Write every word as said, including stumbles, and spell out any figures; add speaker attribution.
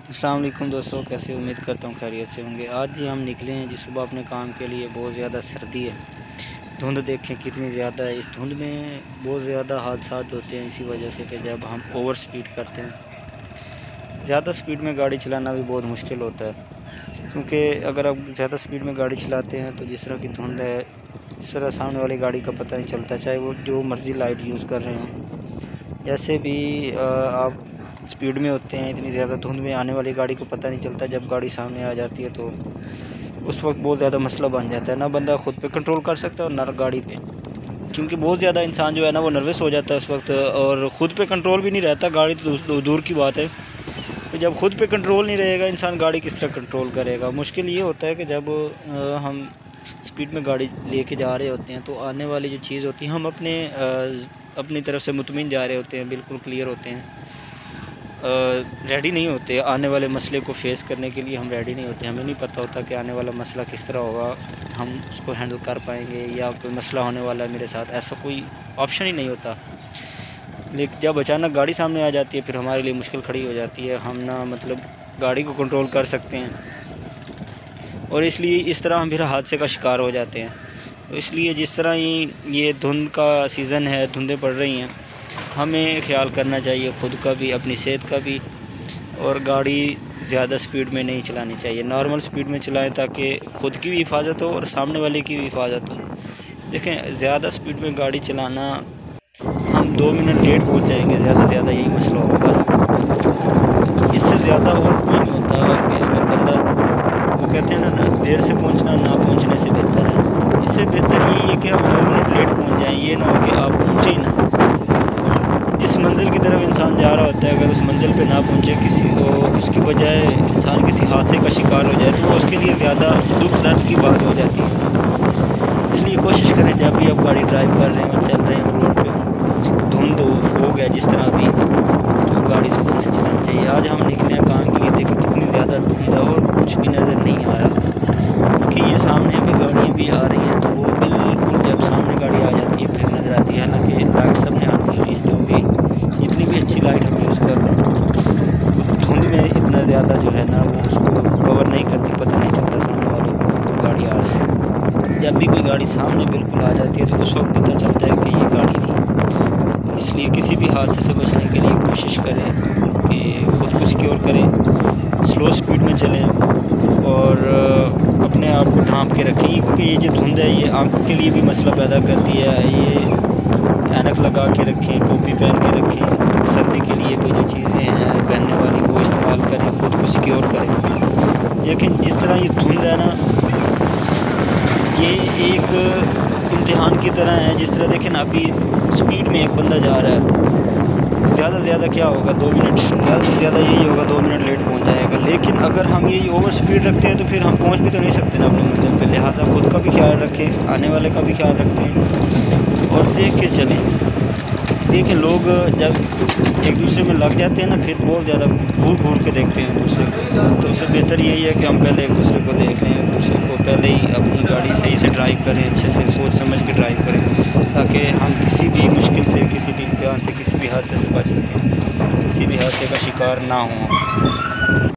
Speaker 1: अस्सलाम वालेकुम दोस्तों, कैसे उम्मीद करता हूँ खैरियत से होंगे। आज ही हम निकले हैं जी सुबह अपने काम के लिए। बहुत ज़्यादा सर्दी है, धुंध देखें कितनी ज़्यादा है। इस धुंध में बहुत ज़्यादा हादसात होते हैं इसी वजह से कि जब हम ओवर स्पीड करते हैं। ज़्यादा स्पीड में गाड़ी चलाना भी बहुत मुश्किल होता है, क्योंकि अगर आप ज़्यादा स्पीड में गाड़ी चलाते हैं तो जिस तरह की धुंध है, इस तरह सामने वाली गाड़ी का पता नहीं चलता, चाहे वो जो मर्ज़ी लाइट यूज़ कर रहे हों। जैसे भी आप स्पीड में होते हैं, इतनी ज़्यादा धुंध में आने वाली गाड़ी को पता नहीं चलता। जब गाड़ी सामने आ जाती है तो उस वक्त बहुत ज़्यादा मसला बन जाता है। ना बंदा ख़ुद पे कंट्रोल कर सकता है और ना गाड़ी पे, क्योंकि बहुत ज़्यादा इंसान जो है ना वो नर्वस हो जाता है उस वक्त, और ख़ुद पे कंट्रोल भी नहीं रहता। गाड़ी तो दूर की बात है, तो जब ख़ुद पे कंट्रोल नहीं रहेगा इंसान, गाड़ी किस तरह कंट्रोल करेगा। मुश्किल ये होता है कि जब हम स्पीड में गाड़ी लेके जा रहे होते हैं तो आने वाली जो चीज़ होती है, हम अपने अपनी तरफ से मुतमिन जा रहे होते हैं, बिल्कुल क्लियर होते हैं, रेडी नहीं होते आने वाले मसले को फेस करने के लिए। हम रेडी नहीं होते, हमें नहीं पता होता कि आने वाला मसला किस तरह होगा, हम उसको हैंडल कर पाएंगे या कोई मसला होने वाला है मेरे साथ, ऐसा कोई ऑप्शन ही नहीं होता। लेकिन जब अचानक गाड़ी सामने आ जाती है फिर हमारे लिए मुश्किल खड़ी हो जाती है। हम ना मतलब गाड़ी को कंट्रोल कर सकते हैं, और इसलिए इस तरह हम फिर हादसे का शिकार हो जाते हैं। तो इसलिए जिस तरह ही ये धुंध का सीज़न है, धुंधें पड़ रही हैं, हमें ख्याल करना चाहिए ख़ुद का भी, अपनी सेहत का भी, और गाड़ी ज़्यादा स्पीड में नहीं चलानी चाहिए। नॉर्मल स्पीड में चलाएं ताकि ख़ुद की भी हिफाजत हो और सामने वाले की भी हिफाजत हो। देखें, ज़्यादा स्पीड में गाड़ी चलाना, हम दो मिनट लेट पहुंच जाएंगे, ज़्यादा ज़्यादा यही मसला होगा बस। इससे ज़्यादा और कोई नहीं होता कि अगर बंदा, वो कहते हैं ना, देर से पहुँचना ना पहुँचने से बेहतर है। इससे बेहतर यही है कि आप दो मिनट लेट पहुँच जाएँ, ये ना हो कि आप पहुँचे ही ना। जिस मंजिल की तरफ इंसान जा रहा होता है, अगर उस मंजिल पे ना पहुंचे किसी को, उसकी बजाय इंसान किसी हादसे का शिकार हो जाए तो उसके लिए ज़्यादा दुख दर्द की बात हो जाती है। इसलिए कोशिश करें जब भी आप गाड़ी ड्राइव कर रहे हो, चल रहे हो, रोड पे धुंध हो गया जिस तरह भी, तो गाड़ी सुकून से चलानी चाहिए। आज हम निकले हैं काम के लिए, देखें कितनी ज़्यादा धुंध है और कुछ भी नज़र नहीं आ रहा, क्योंकि ये सामने भी गाड़ियाँ भी आ रही हैं तो वो बिल्कुल जब सामने गाड़ी आ जाती है फिर नज़र आती है। हालाँकि लाइट सबने आती हुई है, जो भी जितनी भी अच्छी लाइट हम यूज़ कर रहे हैं, धुंध में इतना ज़्यादा जो है ना वो उसको कवर नहीं करती, पता नहीं चलता सामने वालों को तो गाड़ी आ रही है। जब भी कोई गाड़ी सामने बिल्कुल आ जाती है तो उस वक्त पता चलता है कि ये गाड़ी थी। इसलिए किसी भी हादसे से बचने के लिए कोशिश करें कि खुद को सिक्योर करें, स्लो स्पीड में चलें और अपने आप को ढांप के रखें, क्योंकि ये जो धुंध है ये आंखों के लिए भी मसला पैदा करती है। ये ऐनक लगा के रखें, टोपी पहन के रखें, सर्दी के लिए कोई जो चीज़ें हैं पहनने वाली वो इस्तेमाल करें, खुद को सिक्योर करें। लेकिन जिस तरह ये धुंध है ना, ये एक इम्तिहान की तरह है। जिस तरह देखें ना, अभी स्पीड में एक बंदा जा रहा है, ज़्यादा से ज़्यादा क्या होगा, दो मिनट, ज़्यादा से ज़्यादा यही होगा, दो मिनट लेट पहुंच जाएगा। लेकिन अगर हम ये ओवर स्पीड रखते हैं तो फिर हम पहुंच भी तो नहीं सकते ना अपने मंजिल पे। लिहाजा खुद का भी ख्याल रखें, आने वाले का भी ख्याल रखते हैं और देख के चलें। देखें, लोग जब एक दूसरे में लग जाते हैं ना फिर बहुत ज़्यादा घूर घूर के देखते हैं दूसरे को, तो उससे बेहतर यही है कि हम पहले एक दूसरे को देख लें, एक दूसरे को पहले ही अपनी गाड़ी सही से ड्राइव करें, अच्छे से सोच समझ के ड्राइव करें, ताकि हम किसी भी मुश्किल से, किसी भी इम्तिहान से, किसी भी हादसे से बच सकें, किसी भी हादसे का शिकार ना हों।